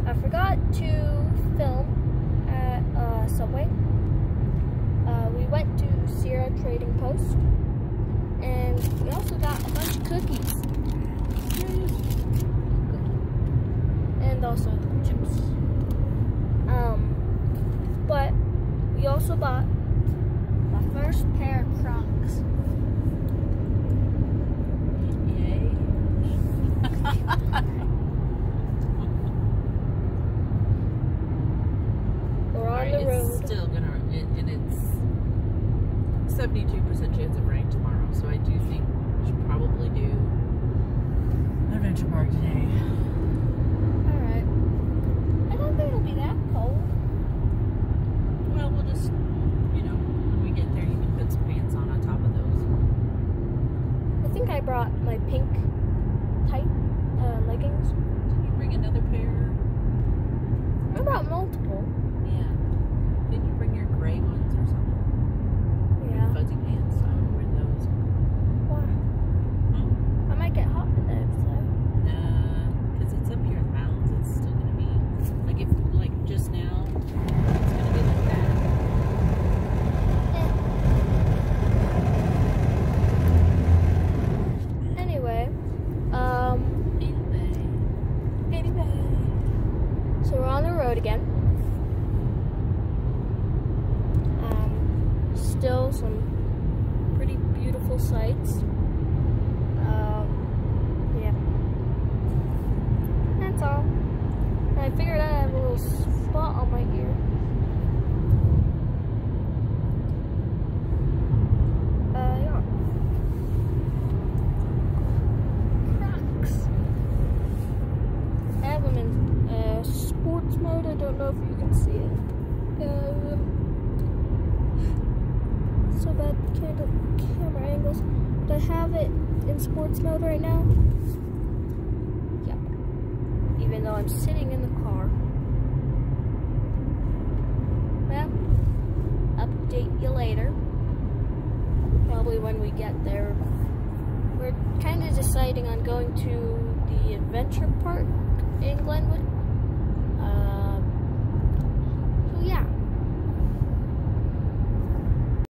I forgot to film at Subway. We went to Sierra Trading Post, and we also got a bunch of cookies. And also chips. But we also bought my first pair of Crocs. Yay. We're on the road. It's still gonna, and it's 72% chance of rain tomorrow, so I do think we should probably do Adventure Park today. Alright. I don't think it'll be that cold. Well, we'll just, you know, when we get there, you can put some pants on top of those. I think I brought my pink tight leggings. Did you bring another pair? I brought multiple. Yeah. Didn't you bring your gray ones or something? Yeah. Your fuzzy pants? I would wear those. Why? I might get hot in those though. Nah, because it's up here in the mountains. It's still going to be, like, if, like, just now, it's going to be like that. Anyway, so we're on the road again. Still some pretty beautiful sights. Yeah. That's all. And I figured out I have a little spot on my ear. Yeah. Crocs. I have them in sports mode. I don't know if you can see it. So bad camera angles. But I have it in sports mode right now. Yep. Even though I'm sitting in the car. Well, update you later. Probably when we get there. We're kind of deciding on going to the adventure park in Glenwood. So yeah.